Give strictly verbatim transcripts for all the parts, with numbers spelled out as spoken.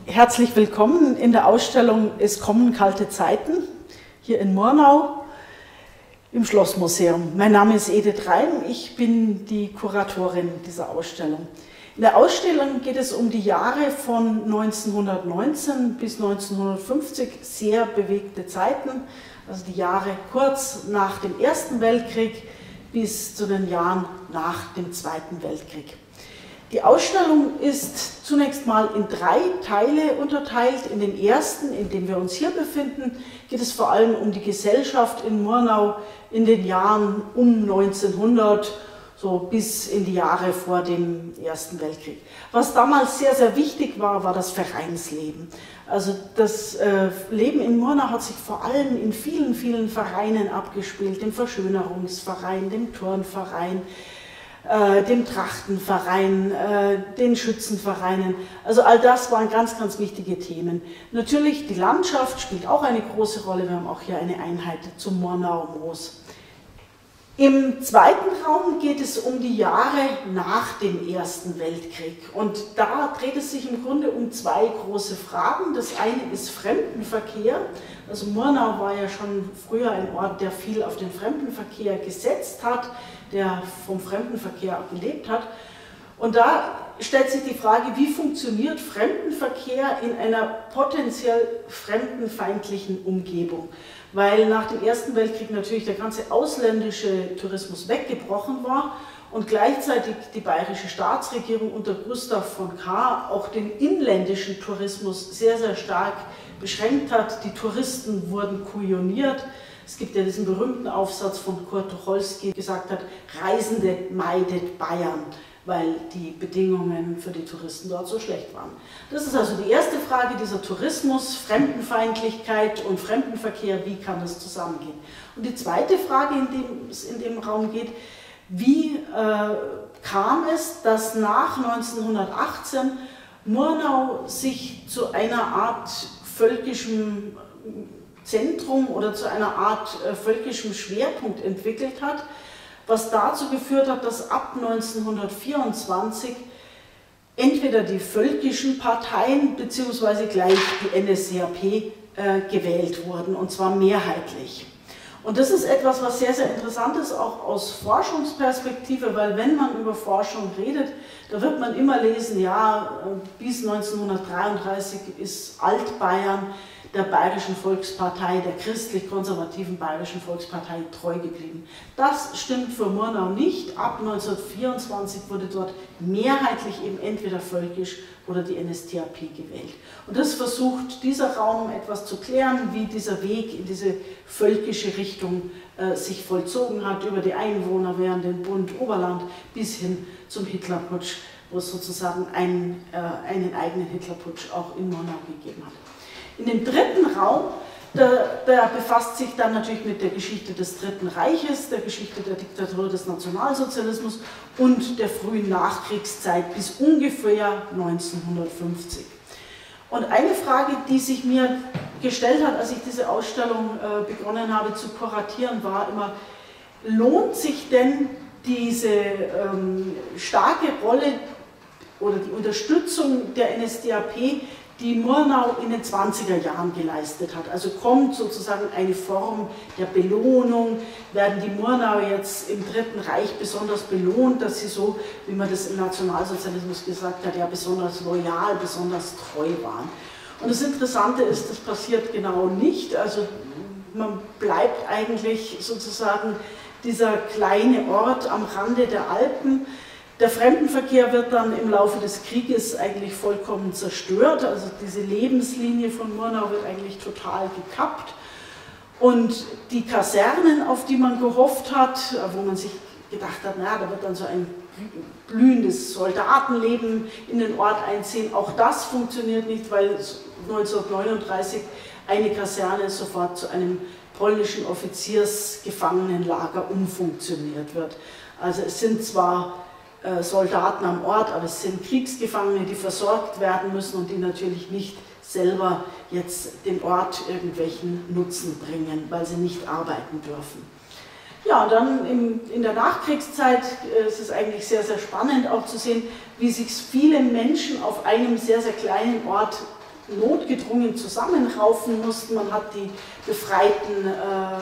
Herzlich willkommen in der Ausstellung Es kommen kalte Zeiten hier in Murnau im Schlossmuseum. Mein Name ist Edith Reim, ich bin die Kuratorin dieser Ausstellung. In der Ausstellung geht es um die Jahre von neunzehnhundertneunzehn bis neunzehnhundertfünfzig, sehr bewegte Zeiten, also die Jahre kurz nach dem Ersten Weltkrieg bis zu den Jahren nach dem Zweiten Weltkrieg. Die Ausstellung ist zunächst mal in drei Teile unterteilt. In den ersten, in dem wir uns hier befinden, geht es vor allem um die Gesellschaft in Murnau in den Jahren um neunzehnhundert, so bis in die Jahre vor dem Ersten Weltkrieg. Was damals sehr, sehr wichtig war, war das Vereinsleben. Also das äh, Leben in Murnau hat sich vor allem in vielen, vielen Vereinen abgespielt, dem Verschönerungsverein, dem Turnverein, Äh, dem Trachtenverein, äh, den Schützenvereinen. Also all das waren ganz, ganz wichtige Themen. Natürlich die Landschaft spielt auch eine große Rolle. Wir haben auch hier eine Einheit zum Murnau-Moos. Im zweiten Raum geht es um die Jahre nach dem Ersten Weltkrieg. Und da dreht es sich im Grunde um zwei große Fragen. Das eine ist Fremdenverkehr. Also Murnau war ja schon früher ein Ort, der viel auf den Fremdenverkehr gesetzt hat, der vom Fremdenverkehr gelebt hat. Und da stellt sich die Frage, wie funktioniert Fremdenverkehr in einer potenziell fremdenfeindlichen Umgebung? Weil nach dem Ersten Weltkrieg natürlich der ganze ausländische Tourismus weggebrochen war und gleichzeitig die bayerische Staatsregierung unter Gustav von Kahr auch den inländischen Tourismus sehr, sehr stark beschränkt hat. Die Touristen wurden kujoniert. Es gibt ja diesen berühmten Aufsatz von Kurt Tucholsky, der gesagt hat, Reisende meidet Bayern, weil die Bedingungen für die Touristen dort so schlecht waren. Das ist also die erste Frage, dieser Tourismus, Fremdenfeindlichkeit und Fremdenverkehr, wie kann das zusammengehen? Und die zweite Frage, in dem es in dem Raum geht, wie äh, kam es, dass nach neunzehnhundertachtzehn Murnau sich zu einer Art völkischem Zentrum oder zu einer Art äh, völkischem Schwerpunkt entwickelt hat, was dazu geführt hat, dass ab neunzehnhundertvierundzwanzig entweder die völkischen Parteien bzw. gleich die N S D A P äh, gewählt wurden, und zwar mehrheitlich. Und das ist etwas, was sehr, sehr interessant ist, auch aus Forschungsperspektive, weil wenn man über Forschung redet, da wird man immer lesen, ja, bis neunzehnhundertdreiunddreißig ist Altbayern der Bayerischen Volkspartei, der christlich-konservativen Bayerischen Volkspartei treu geblieben. Das stimmt für Murnau nicht. Ab neunzehnhundertvierundzwanzig wurde dort mehrheitlich eben entweder völkisch oder die N S D A P gewählt. Und das versucht dieser Raum etwas zu klären, wie dieser Weg in diese völkische Richtung äh, sich vollzogen hat, über die Einwohner während dem Bund Oberland bis hin zum Hitlerputsch, wo es sozusagen einen, äh, einen eigenen Hitlerputsch auch in Murnau gegeben hat. In dem dritten Raum, der, der befasst sich dann natürlich mit der Geschichte des Dritten Reiches, der Geschichte der Diktatur des Nationalsozialismus und der frühen Nachkriegszeit bis ungefähr neunzehnhundertfünfzig. Und eine Frage, die sich mir gestellt hat, als ich diese Ausstellung äh, begonnen habe zu kuratieren, war immer, lohnt sich denn diese ähm, starke Rolle oder die Unterstützung der N S D A P, die Murnau in den zwanziger Jahren geleistet hat. Also kommt sozusagen eine Form der Belohnung, werden die Murnau jetzt im Dritten Reich besonders belohnt, dass sie so, wie man das im Nationalsozialismus gesagt hat, ja besonders loyal, besonders treu waren. Und das Interessante ist, das passiert genau nicht. Also man bleibt eigentlich sozusagen dieser kleine Ort am Rande der Alpen. Der Fremdenverkehr wird dann im Laufe des Krieges eigentlich vollkommen zerstört, also diese Lebenslinie von Murnau wird eigentlich total gekappt. Und die Kasernen, auf die man gehofft hat, wo man sich gedacht hat, na, da wird dann so ein blühendes Soldatenleben in den Ort einziehen, auch das funktioniert nicht, weil neunzehnhundertneununddreißig eine Kaserne sofort zu einem polnischen Offiziersgefangenenlager umfunktioniert wird. Also es sind zwar Soldaten am Ort, aber es sind Kriegsgefangene, die versorgt werden müssen und die natürlich nicht selber jetzt dem Ort irgendwelchen Nutzen bringen, weil sie nicht arbeiten dürfen. Ja, und dann in, in der Nachkriegszeit äh, ist es eigentlich sehr, sehr spannend auch zu sehen, wie sich viele Menschen auf einem sehr, sehr kleinen Ort notgedrungen zusammenraufen mussten. Man hat die befreiten äh,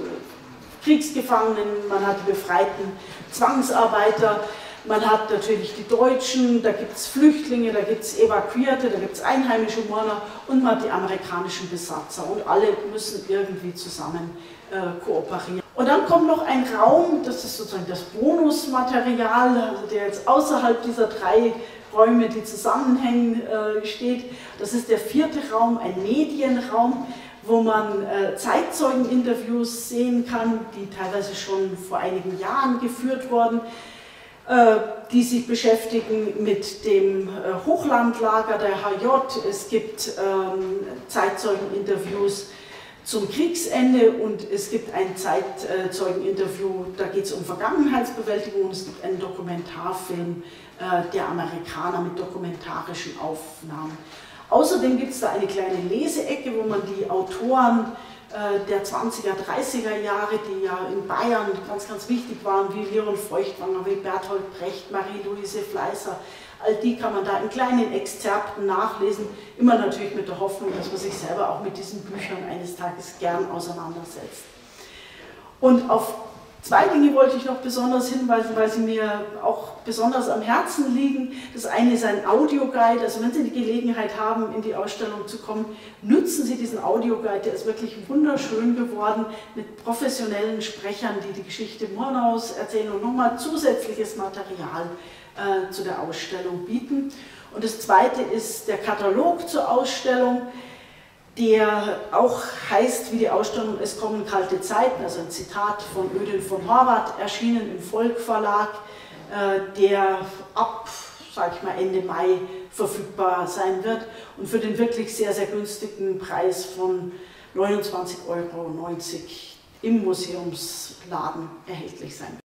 Kriegsgefangenen, man hat die befreiten Zwangsarbeiter, man hat natürlich die Deutschen, da gibt es Flüchtlinge, da gibt es Evakuierte, da gibt es einheimische Murner und man hat die amerikanischen Besatzer und alle müssen irgendwie zusammen äh, kooperieren. Und dann kommt noch ein Raum, das ist sozusagen das Bonusmaterial, also der jetzt außerhalb dieser drei Räume, die zusammenhängen, äh, steht. Das ist der vierte Raum, ein Medienraum, wo man äh, Zeitzeugeninterviews sehen kann, die teilweise schon vor einigen Jahren geführt wurden, äh, die sich beschäftigen mit dem äh, Hochlandlager der H J. Es gibt ähm, Zeitzeugeninterviews zum Kriegsende und es gibt ein Zeitzeugeninterview, da geht es um Vergangenheitsbewältigung und es gibt einen Dokumentarfilm äh, der Amerikaner mit dokumentarischen Aufnahmen. Außerdem gibt es da eine kleine Leseecke, wo man die Autoren äh, der zwanziger, dreißiger Jahre, die ja in Bayern ganz, ganz wichtig waren, wie Leon Feuchtwanger, wie Bertolt Brecht, Marie-Louise Fleißer, all die kann man da in kleinen Exzerpten nachlesen, immer natürlich mit der Hoffnung, dass man sich selber auch mit diesen Büchern eines Tages gern auseinandersetzt. Und auf zwei Dinge wollte ich noch besonders hinweisen, weil sie mir auch besonders am Herzen liegen. Das eine ist ein Audioguide, also wenn Sie die Gelegenheit haben, in die Ausstellung zu kommen, nutzen Sie diesen Audioguide, der ist wirklich wunderschön geworden, mit professionellen Sprechern, die die Geschichte Murnaus erzählen und nochmal zusätzliches Material äh, zu der Ausstellung bieten. Und das zweite ist der Katalog zur Ausstellung, der auch heißt, wie die Ausstellung Es kommen kalte Zeiten, also ein Zitat von Ödin von Horvath, erschienen im Volk Verlag, äh, der ab, sag ich mal, Ende Mai verfügbar sein wird und für den wirklich sehr, sehr günstigen Preis von neunundzwanzig Euro neunzig im Museumsladen erhältlich sein wird.